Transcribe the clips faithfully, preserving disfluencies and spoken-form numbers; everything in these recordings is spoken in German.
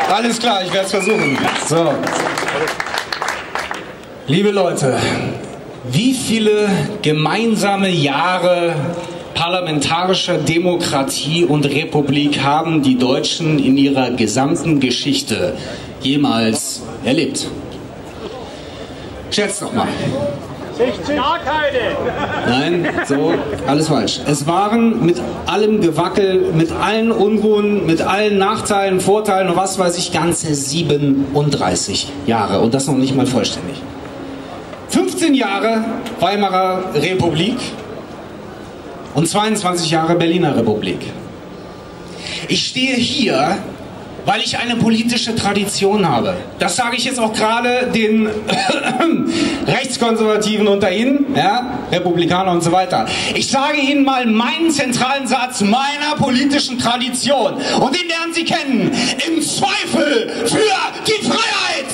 Alles klar, ich werde es versuchen. So. Liebe Leute, wie viele gemeinsame Jahre parlamentarischer Demokratie und Republik haben die Deutschen in ihrer gesamten Geschichte jemals erlebt? Schätzt doch mal. Gar keine. Nein, so, alles falsch. Es waren mit allem Gewackel, mit allen Unruhen, mit allen Nachteilen, Vorteilen und was weiß ich, ganze siebenunddreißig Jahre. Und das noch nicht mal vollständig. fünfzehn Jahre Weimarer Republik und zweiundzwanzig Jahre Berliner Republik. Ich stehe hier, weil ich eine politische Tradition habe. Das sage ich jetzt auch gerade den Rechtskonservativen unter Ihnen, ja, Republikaner und so weiter. Ich sage Ihnen mal meinen zentralen Satz meiner politischen Tradition. Und den lernen Sie kennen. Im Zweifel für die Freiheit!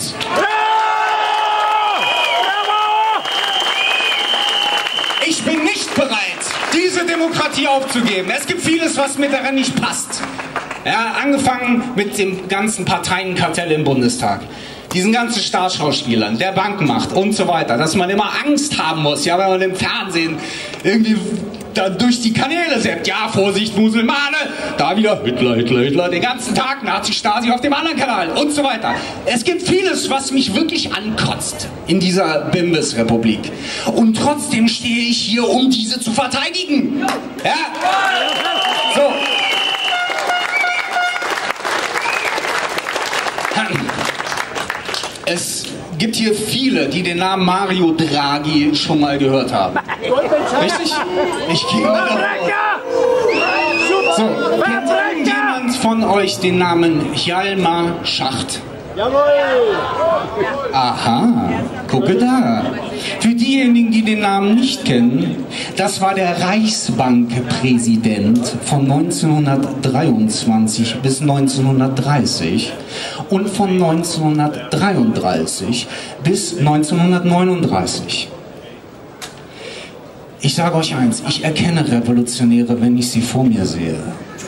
Ich bin nicht bereit, diese Demokratie aufzugeben. Es gibt vieles, was mir daran nicht passt. Ja, angefangen mit dem ganzen Parteienkartell im Bundestag. Diesen ganzen Starschauspielern, der Bankenmacht und so weiter. Dass man immer Angst haben muss, ja, wenn man im Fernsehen irgendwie da durch die Kanäle seppt. Ja, Vorsicht, Muselmane, da wieder Hitler, Hitler, Hitler. Den ganzen Tag Nazi-Stasi auf dem anderen Kanal und so weiter. Es gibt vieles, was mich wirklich ankotzt in dieser Bimbesrepublik. Und trotzdem stehe ich hier, um diese zu verteidigen. Ja? So. Es gibt hier viele, die den Namen Mario Draghi schon mal gehört haben. Richtig? Ich gehe mal davon aus. So, kennt irgendjemand von euch den Namen Hjalmar Schacht? Jawohl! Aha, gucke da. Für diejenigen, die den Namen nicht kennen, das war der Reichsbankpräsident von neunzehnhundertdreiundzwanzig bis neunzehnhundertdreißig und von neunzehnhundertdreiunddreißig bis neunzehnhundertneununddreißig. Ich sage euch eins, ich erkenne Revolutionäre, wenn ich sie vor mir sehe.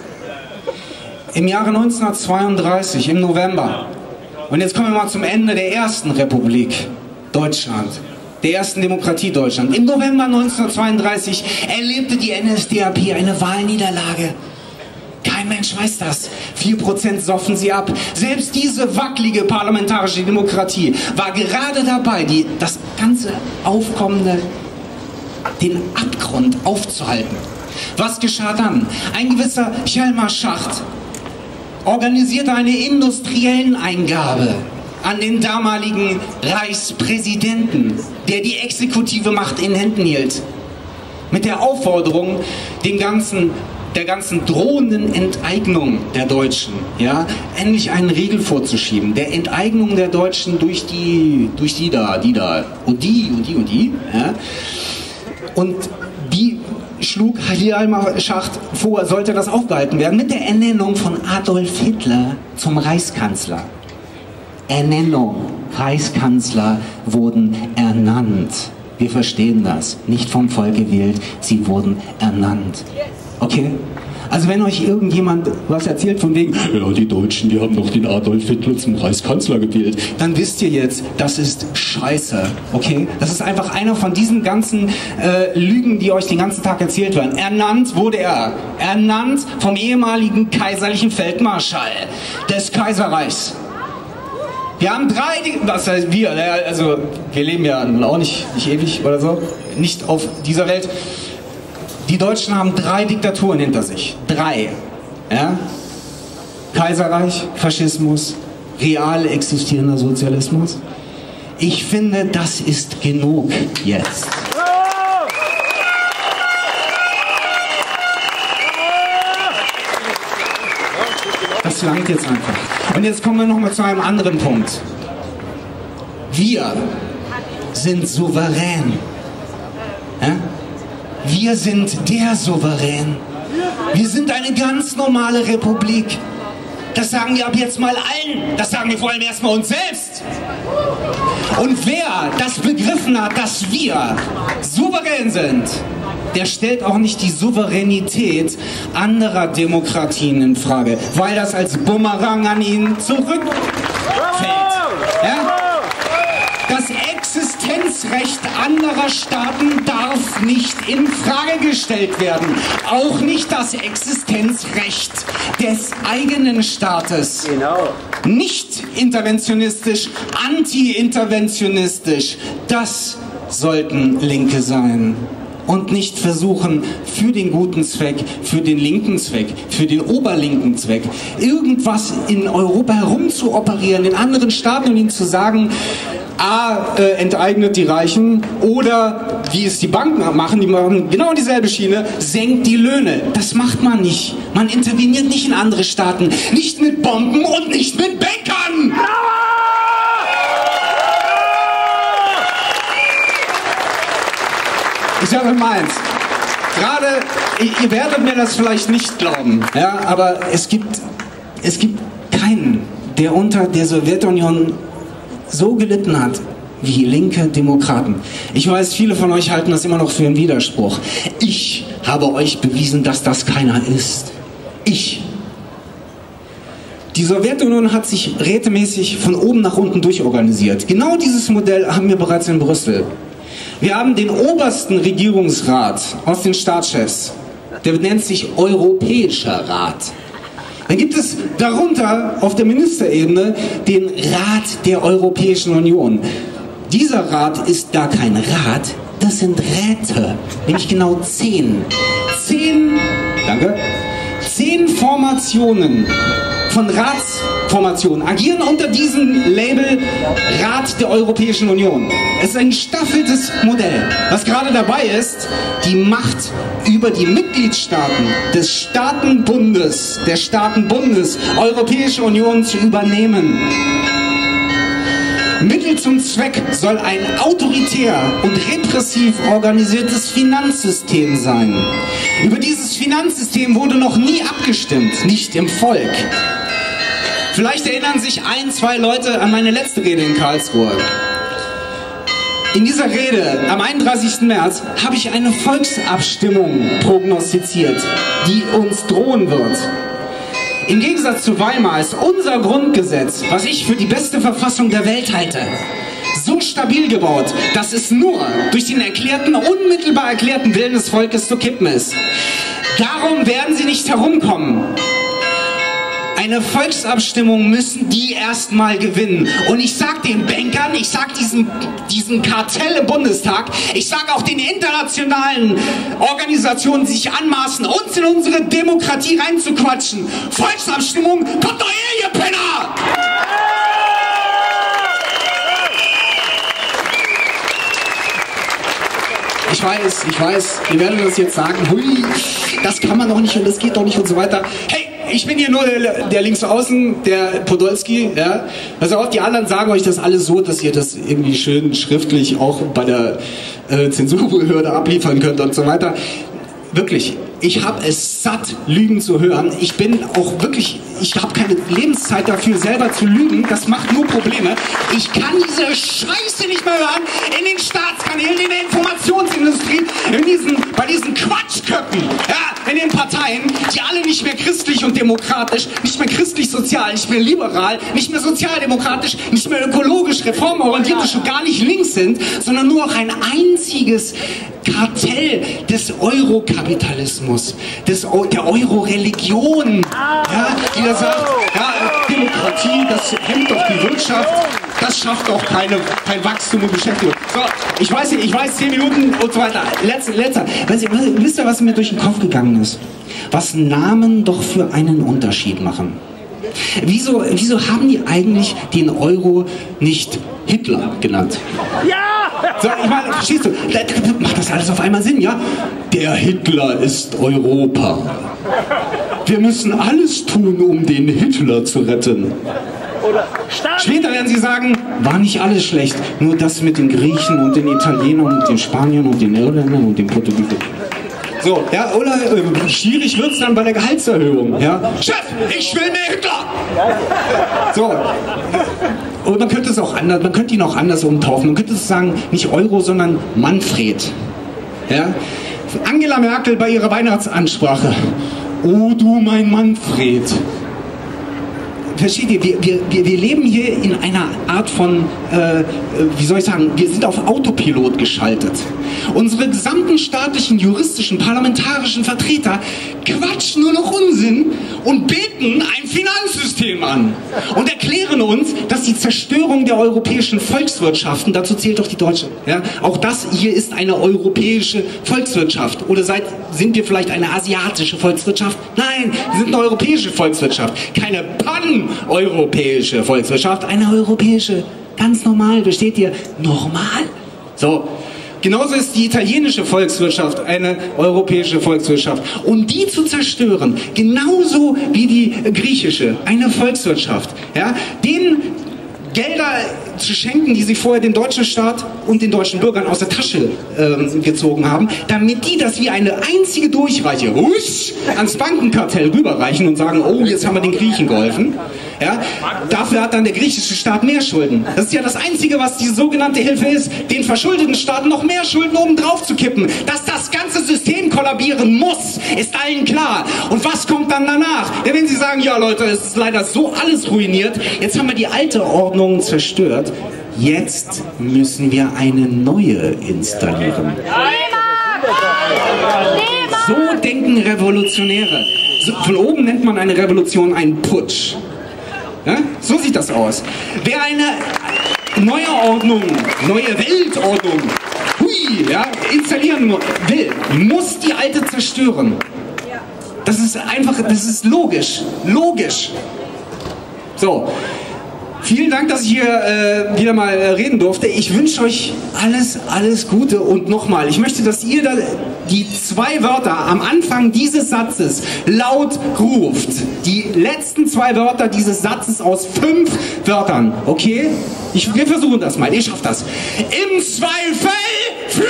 Im Jahre neunzehnhundertzweiunddreißig, im November, und jetzt kommen wir mal zum Ende der ersten Republik Deutschland, der ersten Demokratie Deutschland. Im November neunzehnhundertzweiunddreißig erlebte die N S D A P eine Wahlniederlage. Kein Mensch weiß das. vier Prozent soffen sie ab. Selbst diese wackelige parlamentarische Demokratie war gerade dabei, die, das ganze aufkommende, den Abgrund aufzuhalten. Was geschah dann? Ein gewisser Hjalmar Schacht organisierte eine Industrielleneingabe an den damaligen Reichspräsidenten, der die exekutive Macht in Händen hielt. Mit der Aufforderung, dem ganzen, der ganzen drohenden Enteignung der Deutschen, ja, endlich einen Riegel vorzuschieben. Der Enteignung der Deutschen durch die, durch die da, die da und die und die und die. Ja. Und die schlug Hjalmar Schacht vor, sollte das aufgehalten werden mit der Ernennung von Adolf Hitler zum Reichskanzler. Ernennung. Reichskanzler wurden ernannt. Wir verstehen das. Nicht vom Volk gewählt, sie wurden ernannt. Okay? Also wenn euch irgendjemand was erzählt von wegen, ja, die Deutschen, die haben doch den Adolf Hitler zum Reichskanzler gewählt, dann wisst ihr jetzt, das ist Scheiße, okay? Das ist einfach einer von diesen ganzen äh, Lügen, die euch den ganzen Tag erzählt werden. Ernannt wurde er, ernannt vom ehemaligen kaiserlichen Feldmarschall des Kaiserreichs. Wir haben drei, was heißt wir, also wir leben ja auch nicht, nicht ewig oder so, nicht auf dieser Welt. Die Deutschen haben drei Diktaturen hinter sich. Drei. Ja? Kaiserreich, Faschismus, real existierender Sozialismus. Ich finde, das ist genug jetzt. Das langt jetzt einfach. Und jetzt kommen wir noch mal zu einem anderen Punkt. Wir sind souverän. Ja? Wir sind der Souverän. Wir sind eine ganz normale Republik. Das sagen wir ab jetzt mal allen. Das sagen wir vor allem erstmal uns selbst. Und wer das begriffen hat, dass wir souverän sind, der stellt auch nicht die Souveränität anderer Demokratien in Frage, weil das als Bumerang an ihn zurückfällt. Ja? Das Existenzrecht anderer Staaten darf nicht in Frage gestellt werden. Auch nicht das Existenzrecht des eigenen Staates. Genau. Nicht interventionistisch, anti-interventionistisch. Das sollten Linke sein. Und nicht versuchen, für den guten Zweck, für den linken Zweck, für den oberlinken Zweck, irgendwas in Europa herumzuoperieren, in anderen Staaten und ihnen zu sagen, A, äh, enteignet die Reichen, oder, wie es die Banken machen, die machen genau dieselbe Schiene, senkt die Löhne. Das macht man nicht. Man interveniert nicht in andere Staaten. Nicht mit Bomben und nicht mit Bänkern! Ich sage mal eins. Gerade, ihr werdet mir das vielleicht nicht glauben, ja, aber es gibt, es gibt keinen, der unter der Sowjetunion so gelitten hat wie linke Demokraten. Ich weiß, viele von euch halten das immer noch für einen Widerspruch. Ich habe euch bewiesen, dass das keiner ist. Ich. Die Sowjetunion hat sich rätemäßig von oben nach unten durchorganisiert. Genau dieses Modell haben wir bereits in Brüssel. Wir haben den obersten Regierungsrat aus den Staatschefs. Der nennt sich Europäischer Rat. Dann gibt es darunter auf der Ministerebene den Rat der Europäischen Union. Dieser Rat ist gar kein Rat, das sind Räte, nämlich genau zehn. Zehn, danke, zehn Formationen von Ratsformationen agieren unter diesem Label Rat der Europäischen Union. Es ist ein gestaffeltes Modell. Was gerade dabei ist, die Macht über die Mitgliedstaaten des Staatenbundes, der Staatenbundes, Europäische Union zu übernehmen. Mittel zum Zweck soll ein autoritär und repressiv organisiertes Finanzsystem sein. Über dieses Finanzsystem wurde noch nie abgestimmt, nicht im Volk. Vielleicht erinnern sich ein, zwei Leute an meine letzte Rede in Karlsruhe. In dieser Rede am einunddreißigsten März habe ich eine Volksabstimmung prognostiziert, die uns drohen wird. Im Gegensatz zu Weimar ist unser Grundgesetz, was ich für die beste Verfassung der Welt halte, so stabil gebaut, dass es nur durch den erklärten, unmittelbar erklärten Willen des Volkes zu kippen ist. Darum werden sie nicht herumkommen. Eine Volksabstimmung müssen die erstmal gewinnen. Und ich sag den Bankern, ich sag diesem, diesem Kartell im Bundestag, ich sag auch den internationalen Organisationen, die sich anmaßen, uns in unsere Demokratie reinzuquatschen. Volksabstimmung, kommt doch her, ihr Penner! Ich weiß, ich weiß, ihr werdet das jetzt sagen, hui, das kann man doch nicht und das geht doch nicht und so weiter. Hey! Ich bin hier nur der, der Linksaußen, der Podolski, ja. Also auch die anderen sagen euch das alles so, dass ihr das irgendwie schön schriftlich auch bei der äh, Zensurbehörde abliefern könnt und so weiter. Wirklich, ich habe es satt, Lügen zu hören. Ich bin auch wirklich, ich habe keine Lebenszeit dafür, selber zu lügen. Das macht nur Probleme. Ich kann diese Scheiße nicht mehr hören in den Staatskanälen, in der Informationsindustrie, in diesen, bei diesen Quatschköpfen, ja, in den Parteien, die alle nicht mehr christlich und demokratisch, nicht mehr christlich-sozial, nicht mehr liberal, nicht mehr sozialdemokratisch, nicht mehr ökologisch, reformorientiert, schon gar nicht links sind, sondern nur noch ein einziges Kartell des Eurokapitalismus, des, der Euro-Religion, ja, die da sagt, ja, Demokratie, das hemmt doch die Wirtschaft, das schafft auch keine, kein Wachstum und Beschäftigung. So, ich weiß nicht, ich weiß, zehn Minuten und so weiter. Letzter, letzter. Weißt ihr, wisst ihr, was mir durch den Kopf gegangen ist? Was Namen doch für einen Unterschied machen. Wieso, wieso haben die eigentlich den Euro nicht Hitler genannt? Ja! So, ich meine, verstehst du, macht das alles auf einmal Sinn, ja? Der Hitler ist Europa. Wir müssen alles tun, um den Hitler zu retten. Später werden sie sagen, war nicht alles schlecht, nur das mit den Griechen und den Italienern und den Spaniern und den Irländern und den Portugiesen. So, ja, oder äh, schwierig wird es dann bei der Gehaltserhöhung, ja? Chef, ich will mehr Hitler! So, und man könnte es auch anders, man könnte ihn auch anders umtaufen. Man könnte es sagen, nicht Euro, sondern Manfred. Ja? Angela Merkel bei ihrer Weihnachtsansprache. Oh du mein Manfred. Versteht ihr, wir, wir, wir leben hier in einer Art von, äh, wie soll ich sagen, wir sind auf Autopilot geschaltet. Unsere gesamten staatlichen, juristischen, parlamentarischen Vertreter quatschen nur noch Unsinn und beten ein Finanzsystem an und erklären uns, dass die Zerstörung der europäischen Volkswirtschaften, dazu zählt doch die deutsche, ja, auch das hier ist eine europäische Volkswirtschaft. Oder seid, sind wir vielleicht eine asiatische Volkswirtschaft? Nein, wir sind eine europäische Volkswirtschaft, keine pan-europäische Volkswirtschaft, eine europäische, ganz normal, versteht ihr? Normal. So. Genauso ist die italienische Volkswirtschaft eine europäische Volkswirtschaft. Und die zu zerstören, genauso wie die griechische, eine Volkswirtschaft, ja, denen Gelder zu schenken, die sie vorher den deutschen Staat und den deutschen Bürgern aus der Tasche ähm, gezogen haben, damit die das wie eine einzige Durchreiche husch, ans Bankenkartell rüberreichen und sagen, oh, jetzt haben wir den Griechen geholfen. Ja, dafür hat dann der griechische Staat mehr Schulden. Das ist ja das Einzige, was die sogenannte Hilfe ist, den verschuldeten Staaten noch mehr Schulden oben drauf zu kippen. Dass das ganze System kollabieren muss, ist allen klar. Und was kommt dann danach? Ja, wenn sie sagen, ja Leute, es ist leider so alles ruiniert, jetzt haben wir die alte Ordnung zerstört, jetzt müssen wir eine neue installieren. So denken Revolutionäre. So, von oben nennt man eine Revolution einen Putsch. Ja? So sieht das aus. Wer eine neue Ordnung, neue Weltordnung hui, ja, installieren will, muss die alte zerstören. Das ist einfach, das ist logisch. Logisch. So. Vielen Dank, dass ich hier äh, wieder mal äh, reden durfte. Ich wünsche euch alles, alles Gute und nochmal, ich möchte, dass ihr da die zwei Wörter am Anfang dieses Satzes laut ruft. Die letzten zwei Wörter dieses Satzes aus fünf Wörtern, okay? Ich, wir versuchen das mal, ihr schafft das. Im Zweifel für...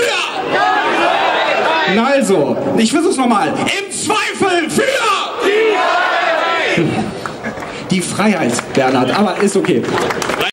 Na also, ich versuch's nochmal. Im Zweifel für... Die Freiheit, Bernhard, aber ist okay.